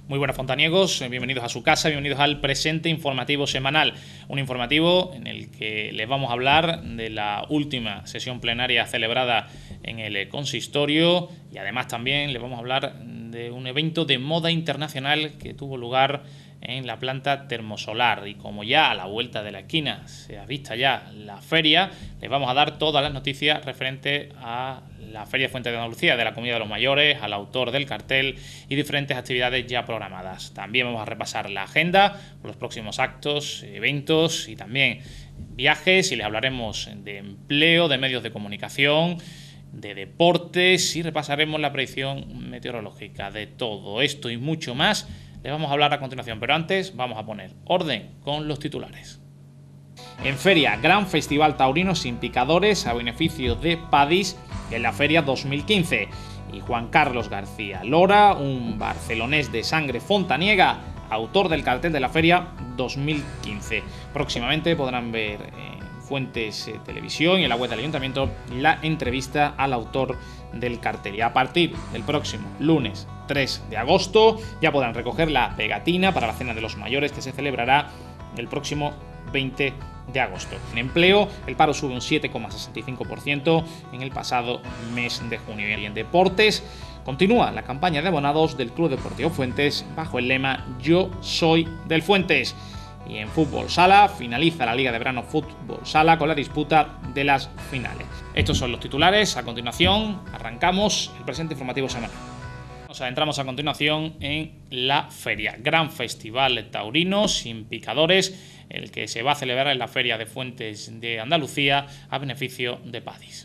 Muy buenas fontaniegos, bienvenidos a su casa, bienvenidos al presente informativo semanal. Un informativo en el que les vamos a hablar de la última sesión plenaria celebrada en el consistorio y además también les vamos a hablar de un evento de moda internacional que tuvo lugar en la planta termosolar. Y como ya a la vuelta de la esquina se ha visto ya la feria, les vamos a dar todas las noticias referentes a la Feria de Fuentes de Andalucía de la Comunidad de los Mayores, al autor del cartel y diferentes actividades ya programadas. También vamos a repasar la agenda, los próximos actos, eventos y también viajes, y les hablaremos de empleo, de medios de comunicación, de deportes, y repasaremos la predicción meteorológica. De todo esto y mucho más les vamos a hablar a continuación, pero antes vamos a poner orden con los titulares. En feria, gran festival taurino sin picadores a beneficio de Padis en la feria 2015. Y Juan Carlos García Lora, un barcelonés de sangre fontaniega, autor del cartel de la feria 2015. Próximamente podrán ver en Fuentes Televisión y en la web del Ayuntamiento la entrevista al autor del cartel. Y a partir del próximo lunes 3 de agosto ya podrán recoger la pegatina para la Cena de los Mayores, que se celebrará el próximo 20 de agosto. En empleo, el paro sube un 7,65% en el pasado mes de junio. Y en deportes, continúa la campaña de abonados del Club Deportivo Fuentes bajo el lema Yo soy del Fuentes. Y en fútbol sala, finaliza la Liga de Verano Fútbol Sala con la disputa de las finales. Estos son los titulares. A continuación, arrancamos el presente informativo semanal. Nos adentramos a continuación en la feria, gran festival taurino sin picadores, el que se va a celebrar en la Feria de Fuentes de Andalucía a beneficio de Padis.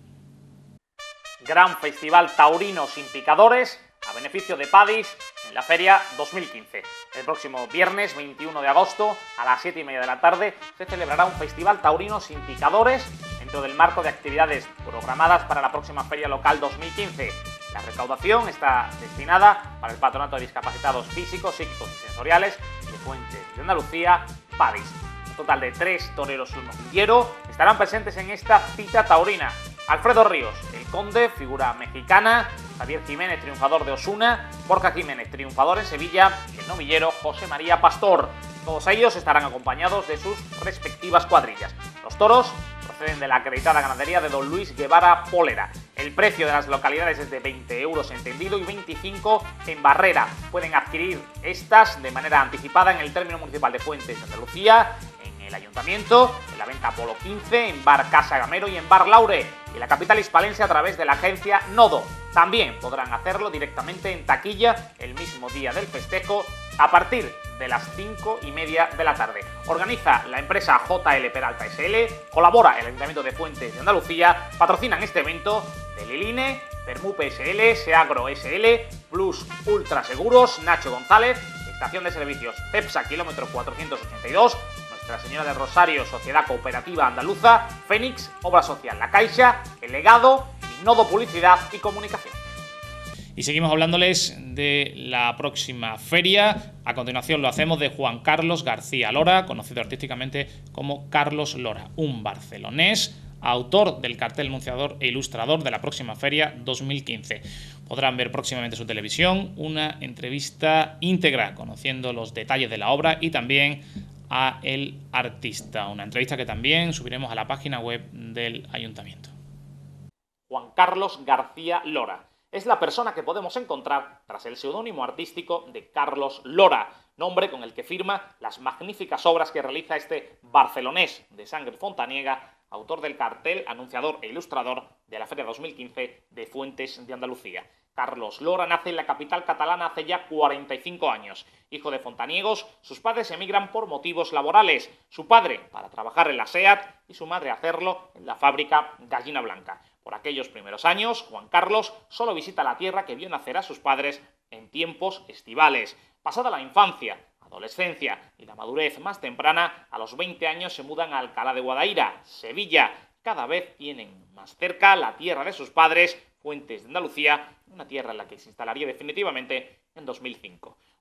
Gran festival taurino sin picadores a beneficio de Padis en la Feria 2015. El próximo viernes 21 de agosto a las 7:30 de la tarde se celebrará un festival taurino sin picadores dentro del marco de actividades programadas para la próxima Feria Local 2015. La recaudación está destinada para el Patronato de Discapacitados Físicos, Psíquicos y Sensoriales de Fuentes de Andalucía, Padis. Un total de 3 toreros y un novillero estarán presentes en esta cita taurina. Alfredo Ríos, el Conde, figura mexicana; Javier Jiménez, triunfador de Osuna; Borja Jiménez, triunfador en Sevilla; y el novillero José María Pastor. Todos ellos estarán acompañados de sus respectivas cuadrillas. Los toros proceden de la acreditada ganadería de don Luis Guevara Polera. El precio de las localidades es de 20 euros en tendido y 25 en barrera. Pueden adquirir estas de manera anticipada en el término municipal de Fuentes de Andalucía, en el Ayuntamiento, en la venta Polo 15, en Bar Casa Gamero y en Bar Laure, y la capital hispalense a través de la agencia Nodo. También podrán hacerlo directamente en taquilla el mismo día del festejo a partir de las 5:30 de la tarde. Organiza la empresa JL Peralta SL, colabora el Ayuntamiento de Fuentes de Andalucía, patrocinan este evento de Liline, Permupe SL, Seagro SL, Plus Ultra Seguros, Nacho González, Estación de Servicios CEPSA kilómetro 482, Nuestra Señora del Rosario Sociedad Cooperativa Andaluza, Fénix, Obra Social La Caixa, El Legado y Nodo Publicidad y Comunicación. Y seguimos hablándoles de la próxima feria. A continuación lo hacemos de Juan Carlos García Lora, conocido artísticamente como Carlos Lora, un barcelonés, autor del cartel anunciador e ilustrador de la próxima feria 2015. Podrán ver próximamente en su televisión una entrevista íntegra conociendo los detalles de la obra y también a el artista. Una entrevista que también subiremos a la página web del Ayuntamiento. Juan Carlos García Lora es la persona que podemos encontrar tras el seudónimo artístico de Carlos Lora, nombre con el que firma las magníficas obras que realiza este barcelonés de sangre fontaniega, autor del cartel, anunciador e ilustrador de la Feria 2015 de Fuentes de Andalucía. Carlos Lora nace en la capital catalana hace ya 45 años. Hijo de fontaniegos, sus padres emigran por motivos laborales. Su padre para trabajar en la SEAT y su madre hacerlo en la fábrica Gallina Blanca. Por aquellos primeros años, Juan Carlos solo visita la tierra que vio nacer a sus padres en tiempos estivales. Pasada la infancia, adolescencia y la madurez más temprana, a los 20 años se mudan a Alcalá de Guadaira, Sevilla. Cada vez tienen más cerca la tierra de sus padres, Fuentes de Andalucía, una tierra en la que se instalaría definitivamente en 2005.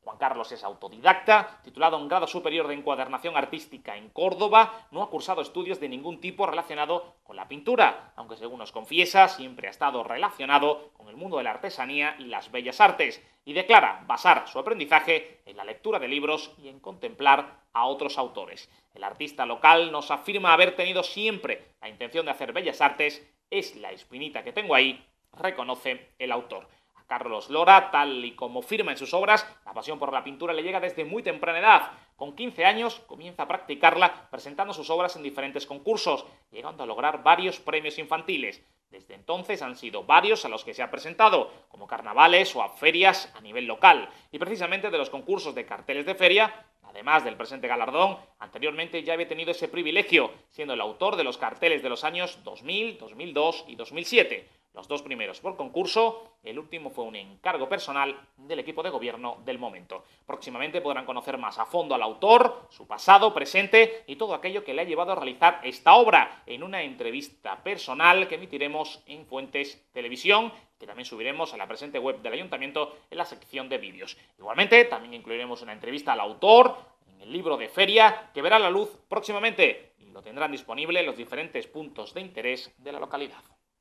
Juan Carlos es autodidacta, titulado en grado superior de encuadernación artística en Córdoba, no ha cursado estudios de ningún tipo relacionado con la pintura, aunque según nos confiesa siempre ha estado relacionado con el mundo de la artesanía y las bellas artes, y declara basar su aprendizaje en la lectura de libros y en contemplar a otros autores. El artista local nos afirma haber tenido siempre la intención de hacer bellas artes, es la espinita que tengo ahí, reconoce el autor. Carlos Lora, tal y como firma en sus obras, la pasión por la pintura le llega desde muy temprana edad. Con 15 años comienza a practicarla presentando sus obras en diferentes concursos, llegando a lograr varios premios infantiles. Desde entonces han sido varios a los que se ha presentado, como carnavales o a ferias a nivel local. Y precisamente de los concursos de carteles de feria, además del presente galardón, anteriormente ya había tenido ese privilegio, siendo el autor de los carteles de los años 2000, 2002 y 2007. Los dos primeros por concurso, el último fue un encargo personal del equipo de gobierno del momento. Próximamente podrán conocer más a fondo al autor, su pasado, presente y todo aquello que le ha llevado a realizar esta obra en una entrevista personal que emitiremos en Fuentes Televisión, que también subiremos a la presente web del Ayuntamiento en la sección de vídeos. Igualmente, también incluiremos una entrevista al autor en el libro de feria que verá la luz próximamente y lo tendrán disponible en los diferentes puntos de interés de la localidad.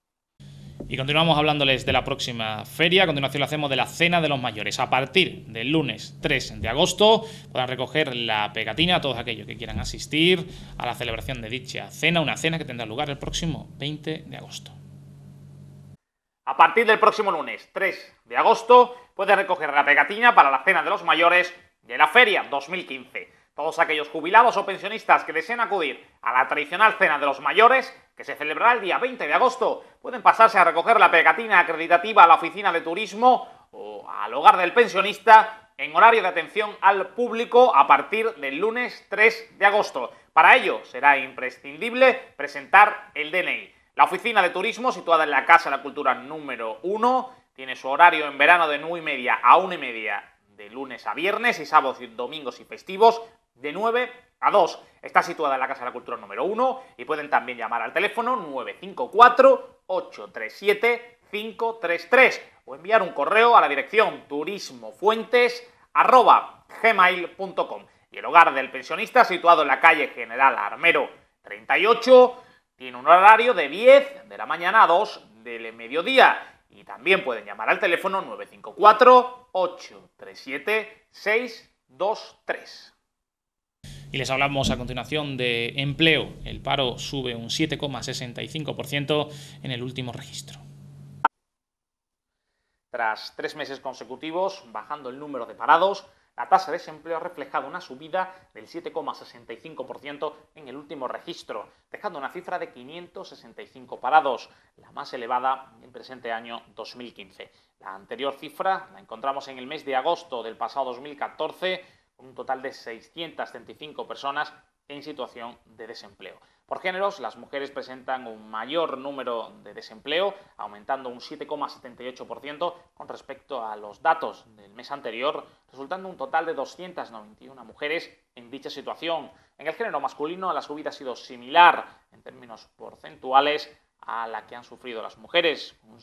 Y continuamos hablándoles de la próxima feria. A continuación lo hacemos de la Cena de los Mayores. A partir del lunes 3 de agosto podrán recoger la pegatina a todos aquellos que quieran asistir a la celebración de dicha cena, una cena que tendrá lugar el próximo 20 de agosto. A partir del próximo lunes 3 de agosto pueden recoger la pegatina para la Cena de los Mayores de la Feria 2015. Todos aquellos jubilados o pensionistas que deseen acudir a la tradicional Cena de los Mayores, que se celebrará el día 20 de agosto, pueden pasarse a recoger la pegatina acreditativa a la oficina de turismo o al hogar del pensionista en horario de atención al público a partir del lunes 3 de agosto. Para ello será imprescindible presentar el DNI. La oficina de turismo, situada en la Casa de la Cultura número 1, tiene su horario en verano de 9:30 a 1:30 de lunes a viernes y sábados y domingos y festivos de 9 a 2. Está situada en la Casa de la Cultura número 1 y pueden también llamar al teléfono 954-837-533 o enviar un correo a la dirección turismofuentes@gmail.com. Y el hogar del pensionista, situado en la calle General Armero 38, tiene un horario de 10 de la mañana a 2 del mediodía. Y también pueden llamar al teléfono 954-837-623. Y les hablamos a continuación de empleo. El paro sube un 7,65% en el último registro. Tras 3 meses consecutivos bajando el número de parados, la tasa de desempleo ha reflejado una subida del 7,65% en el último registro, dejando una cifra de 565 parados, la más elevada del presente año 2015. La anterior cifra la encontramos en el mes de agosto del pasado 2014, con un total de 635 personas en situación de desempleo. Por géneros, las mujeres presentan un mayor número de desempleo, aumentando un 7,78% con respecto a los datos del mes anterior, resultando un total de 291 mujeres en dicha situación. En el género masculino, la subida ha sido similar en términos porcentuales a la que han sufrido las mujeres, un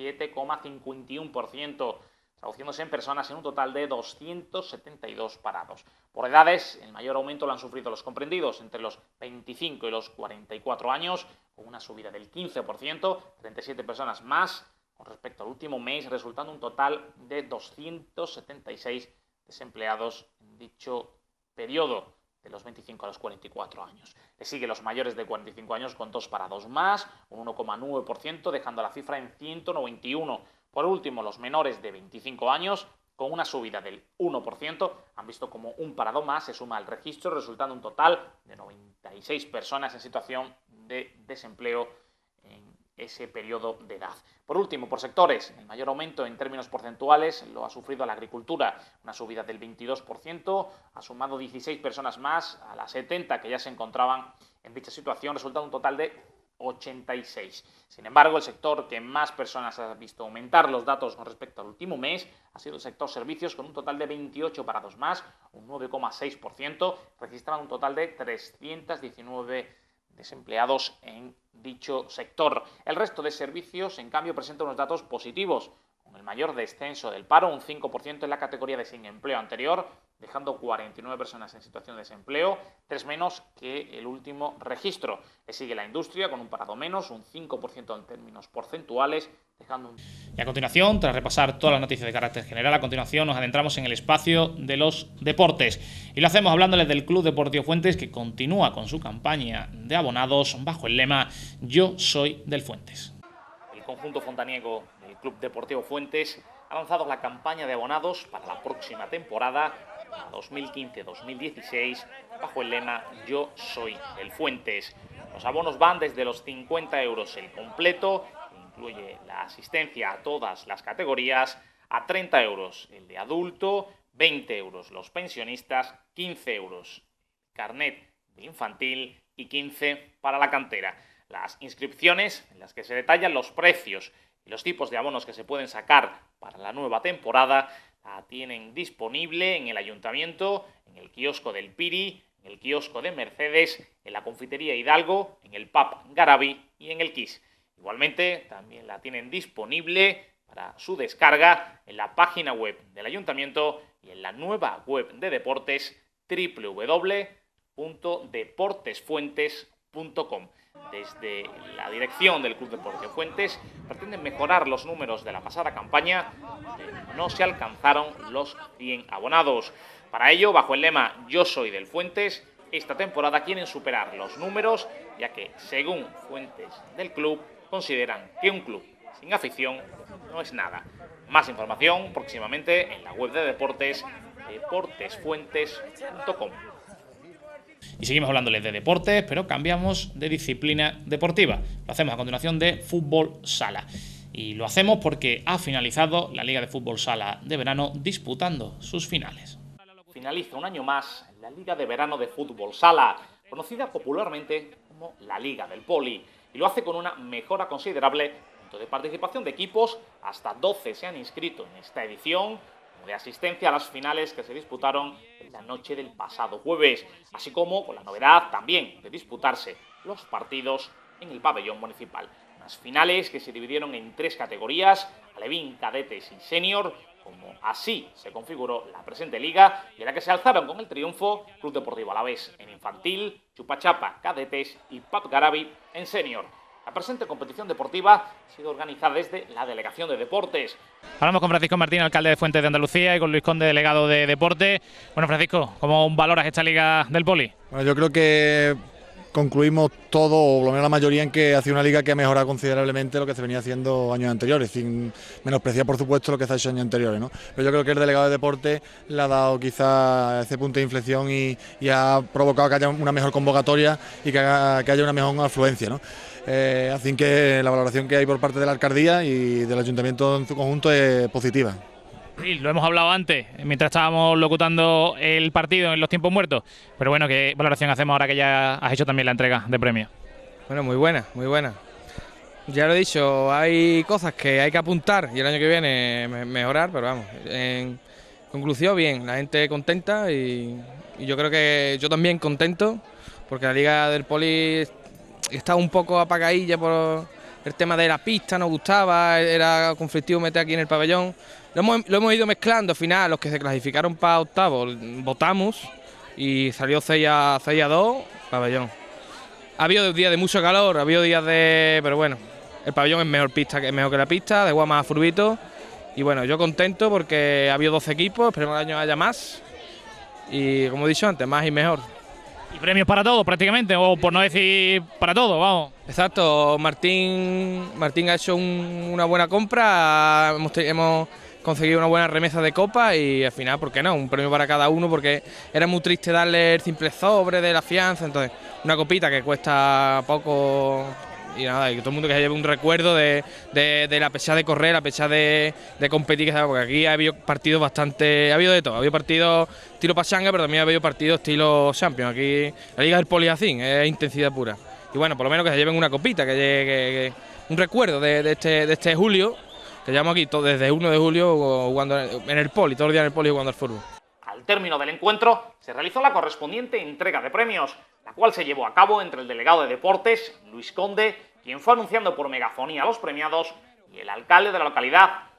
7,51%, traduciéndose en personas en un total de 272 parados. Por edades, el mayor aumento lo han sufrido los comprendidos entre los 25 y los 44 años, con una subida del 15%, 37 personas más con respecto al último mes, resultando un total de 276 desempleados en dicho periodo, de los 25 a los 44 años. Le siguen los mayores de 45 años con 2 parados más, un 1,9%, dejando la cifra en 191. Por último, los menores de 25 años, con una subida del 1%, han visto como un parado más se suma al registro, resultando un total de 96 personas en situación de desempleo en ese periodo de edad. Por último, por sectores, el mayor aumento en términos porcentuales lo ha sufrido la agricultura, una subida del 22%, ha sumado 16 personas más a las 70 que ya se encontraban en dicha situación, resultando un total de 86. Sin embargo, el sector que más personas ha visto aumentar los datos con respecto al último mes ha sido el sector servicios, con un total de 28 parados más, un 9,6%, registrando un total de 319 desempleados en dicho sector. El resto de servicios, en cambio, presenta unos datos positivos, con con el mayor descenso del paro, un 5% en la categoría de sin empleo anterior, dejando 49 personas en situación de desempleo, 3 menos que el último registro. Le sigue la industria con un parado menos, un 5% en términos porcentuales, dejando un... Y a continuación, tras repasar todas las noticias de carácter general, a continuación nos adentramos en el espacio de los deportes. Y lo hacemos hablándoles del Club Deportivo Fuentes, que continúa con su campaña de abonados bajo el lema Yo soy del Fuentes. El conjunto fontaniego del Club Deportivo Fuentes ha lanzado la campaña de abonados para la próxima temporada 2015-2016 bajo el lema Yo soy del Fuentes. Los abonos van desde los 50 euros el completo, que incluye la asistencia a todas las categorías, a 30 euros el de adulto, 20 euros los pensionistas, 15 euros carnet de infantil y 15 para la cantera. Las inscripciones, en las que se detallan los precios y los tipos de abonos que se pueden sacar para la nueva temporada, la tienen disponible en el Ayuntamiento, en el kiosco del Piri, en el kiosco de Mercedes, en la Confitería Hidalgo, en el pub Garabi y en el KISS. Igualmente, también la tienen disponible para su descarga en la página web del Ayuntamiento y en la nueva web de deportes www.deportesfuentes.com. Desde la dirección del Club Deportivo Fuentes pretenden mejorar los números de la pasada campaña, donde no se alcanzaron los 100 abonados. Para ello, bajo el lema Yo soy del Fuentes, esta temporada quieren superar los números, ya que, según fuentes del club, consideran que un club sin afición no es nada. Más información próximamente en la web de deportes deportesfuentes.com. Y seguimos hablándoles de deportes, pero cambiamos de disciplina deportiva. Lo hacemos a continuación de fútbol sala. Y lo hacemos porque ha finalizado la Liga de Fútbol Sala de verano disputando sus finales. Finaliza un año más la Liga de Verano de Fútbol Sala, conocida popularmente como la Liga del Poli, y lo hace con una mejora considerable tanto de participación de equipos, hasta 12 se han inscrito en esta edición, como de asistencia a las finales que se disputaron en la noche del pasado jueves, así como con la novedad también de disputarse los partidos en el pabellón municipal. Unas finales que se dividieron en 3 categorías, alevín, cadetes y senior, como así se configuró la presente liga, y en la que se alzaron con el triunfo Club Deportivo Alavés en infantil, Chupachapa cadetes y Pub Garabi en senior. La presente competición deportiva ha sido organizada desde la Delegación de Deportes. Hablamos con Francisco Martín, alcalde de Fuentes de Andalucía, y con Luis Conde, delegado de Deporte. Bueno, Francisco, ¿cómo valoras esta Liga del Poli? Bueno, yo creo que concluimos todo, o por lo menos la mayoría, en que ha sido una liga que ha mejorado considerablemente lo que se venía haciendo años anteriores, sin menospreciar por supuesto lo que se ha hecho años anteriores, ¿no? Pero yo creo que el delegado de Deporte le ha dado quizá ese punto de inflexión y ha provocado que haya una mejor convocatoria y que haya una mejor afluencia, ¿no? Así que la valoración que hay por parte de la alcaldía y del ayuntamiento en su conjunto es positiva. Sí, lo hemos hablado antes, mientras estábamos locutando el partido en los tiempos muertos. Pero bueno, ¿qué valoración hacemos ahora que ya has hecho también la entrega de premios? Bueno, muy buena, muy buena. Ya lo he dicho, hay cosas que hay que apuntar y el año que viene mejorar, pero vamos, en conclusión bien, la gente contenta y yo creo que yo también contento, porque la Liga del Poli está un poco apagadilla por el tema de la pista, nos gustaba, era conflictivo meter aquí en el pabellón. Lo hemos ido mezclando, al final los que se clasificaron para octavos votamos y salió 6-2 pabellón. Ha habido días de mucho calor, ha habido días de... pero bueno, el pabellón es mejor que la pista, de Guama a Furbito. Y bueno, yo contento porque ha habido 12 equipos, esperemos que el año haya más. Y como he dicho antes, más y mejor. ¿Y premios para todos prácticamente? O por no decir para todos, vamos. Exacto, Martín ha hecho una buena compra, hemos conseguido una buena remesa de copa y al final, ¿por qué no? Un premio para cada uno, porque era muy triste darle el simple sobre de la fianza, entonces una copita que cuesta poco y nada, y que todo el mundo que se lleve un recuerdo de la pesada de correr, la pesada de competir, porque aquí ha habido partidos bastante, ha habido de todo, ha habido partidos estilo pachanga, pero también ha habido partidos estilo Champions. Aquí la Liga del Poli es intensidad pura. Y bueno, por lo menos que se lleven una copita, que un recuerdo de este julio, que llevamos aquí desde 1 de julio jugando en el Poli, todos los días en el Poli jugando al fútbol. Al término del encuentro se realizó la correspondiente entrega de premios, la cual se llevó a cabo entre el delegado de Deportes, Luis Conde, quien fue anunciando por megafonía a los premiados, y el alcalde de la localidad,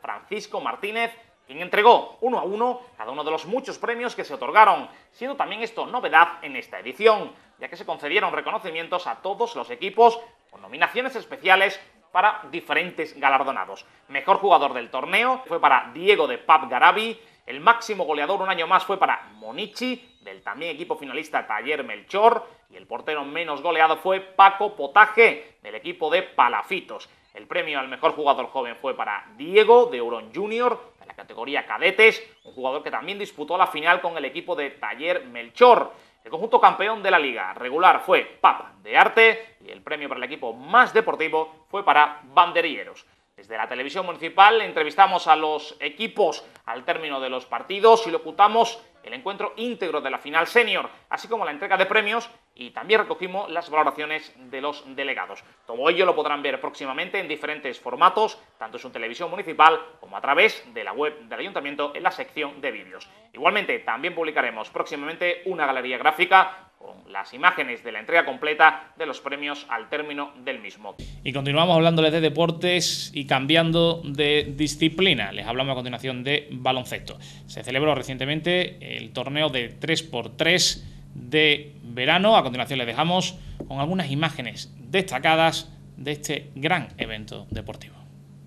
Francisco Martínez, quien entregó 1 a 1 cada uno de los muchos premios que se otorgaron, siendo también esto novedad en esta edición, ya que se concedieron reconocimientos a todos los equipos con nominaciones especiales para diferentes galardonados. Mejor jugador del torneo fue para Diego de Pap Garabi, el máximo goleador un año más fue para Monichi, del también equipo finalista Taller Melchor, y el portero menos goleado fue Paco Potaje, del equipo de Palafitos. El premio al mejor jugador joven fue para Diego de Euron Junior, de la categoría cadetes, un jugador que también disputó la final con el equipo de Taller Melchor. El conjunto campeón de la liga regular fue Pap de Arte y el premio para el equipo más deportivo fue para Banderilleros. Desde la televisión municipal entrevistamos a los equipos al término de los partidos y locutamos el encuentro íntegro de la final senior, así como la entrega de premios, y también recogimos las valoraciones de los delegados. Todo ello lo podrán ver próximamente en diferentes formatos, tanto en su televisión municipal como a través de la web del ayuntamiento en la sección de vídeos. Igualmente, también publicaremos próximamente una galería gráfica con las imágenes de la entrega completa de los premios al término del mismo. Y continuamos hablándoles de deportes y cambiando de disciplina. Les hablamos a continuación de baloncesto. Se celebró recientemente el torneo de 3x3 de verano. A continuación les dejamos con algunas imágenes destacadas de este gran evento deportivo.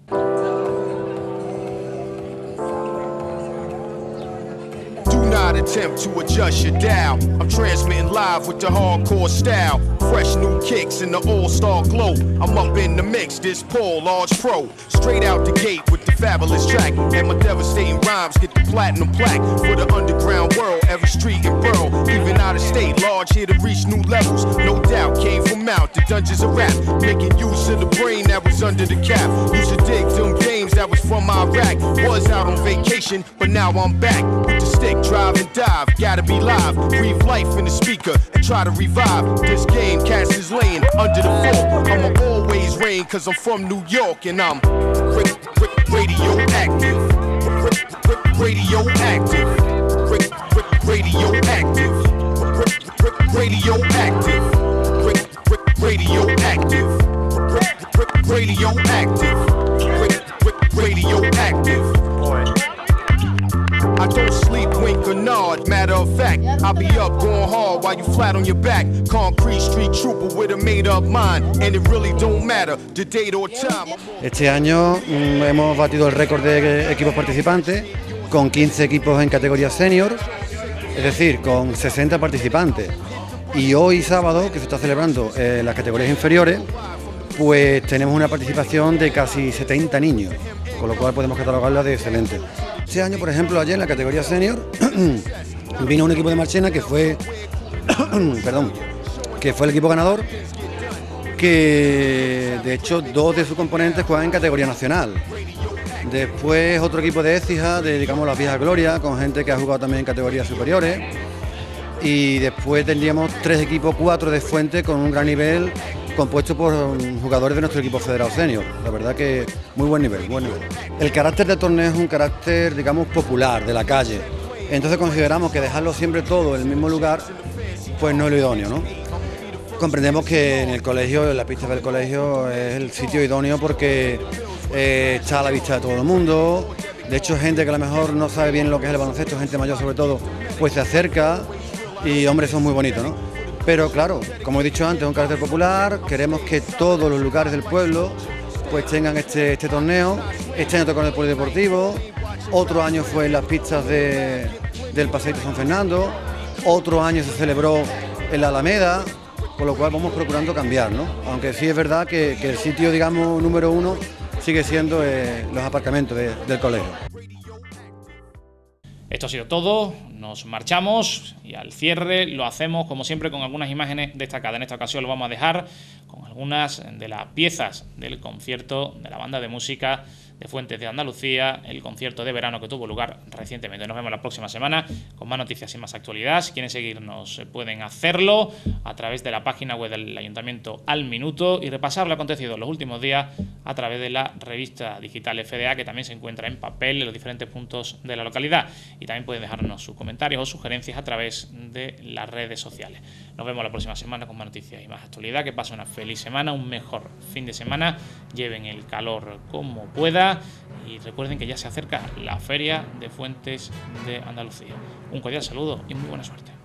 Not attempt to adjust your dial. I'm transmitting live with the hardcore style. Fresh new kicks in the all-star glow. I'm up in the mix, this Paul, large pro. Straight out the gate with the fabulous track. And my devastating rhymes get the platinum plaque. For the underground world, every street and borough. Even out of state, large here to reach new levels. No doubt, came from out the dungeons of rap. Making use of the brain that was under the cap. Used to dig them games that was from Iraq. Was out on vacation, but now I'm back. With the stick, drive and dive, gotta be live. Breathe life in the speaker and try to revive this game. Cast is laying under the fort. I'ma always reign cause I'm from New York and I'm radioactive. Radioactive. Radioactive. Radioactive. Radioactive. Radioactive. Radioactive. I don't sleep, wink or nod, matter of fact, I'll be up going hard while you flat on your back. Concrete street trooper with a made up mind, and it really don't matter the date or time. Este año hemos batido el récord de equipos participantes con 15 equipos en categoría senior, es decir, con 60 participantes. Y hoy sábado, que se está celebrando las categorías inferiores, pues tenemos una participación de casi 70 niños, con lo cual podemos catalogarla de excelente. Este año, por ejemplo, ayer en la categoría senior vino un equipo de Marchena que fue el equipo ganador, que de hecho 2 de sus componentes juegan en categoría nacional. Después otro equipo de Écija, de digamos las viejas glorias, con gente que ha jugado también en categorías superiores. Y después tendríamos 3 equipos, 4 de Fuente con un gran nivel, compuesto por jugadores de nuestro equipo federado senior. La verdad que muy buen nivel, buen nivel. El carácter del torneo es un carácter, digamos, popular, de la calle. Entonces consideramos que dejarlo siempre todo en el mismo lugar, pues no es lo idóneo, ¿no? Comprendemos que en el colegio, en la pista del colegio, es el sitio idóneo porque está a la vista de todo el mundo. De hecho, gente que a lo mejor no sabe bien lo que es el baloncesto, gente mayor sobre todo, pues se acerca y, hombre, eso es muy bonito, ¿no? Pero claro, como he dicho antes, es un carácter popular, queremos que todos los lugares del pueblo pues tengan este torneo. Este año tocó en el polideportivo, otro año fue en las pistas del Paseito San Fernando, otro año se celebró en la Alameda, con lo cual vamos procurando cambiar, ¿no? Aunque sí es verdad que el sitio, digamos, número 1 sigue siendo los aparcamientos del colegio. Esto ha sido todo, nos marchamos y al cierre lo hacemos como siempre con algunas imágenes destacadas. En esta ocasión lo vamos a dejar con algunas de las piezas del concierto de la banda de música de Fuentes de Andalucía, el concierto de verano que tuvo lugar recientemente. Nos vemos la próxima semana con más noticias y más actualidad. Si quieren seguirnos pueden hacerlo a través de la página web del Ayuntamiento Al Minuto y repasar lo acontecido en los últimos días a través de la revista digital FDA, que también se encuentra en papel en los diferentes puntos de la localidad. Y también pueden dejarnos sus comentarios o sugerencias a través de las redes sociales. Nos vemos la próxima semana con más noticias y más actualidad. Que pasen una feliz semana, un mejor fin de semana. Lleven el calor como puedan Sevilla. Y recuerden que ya se acerca la Feria de Fuentes de Andalucía. Un cordial saludo y muy buena suerte.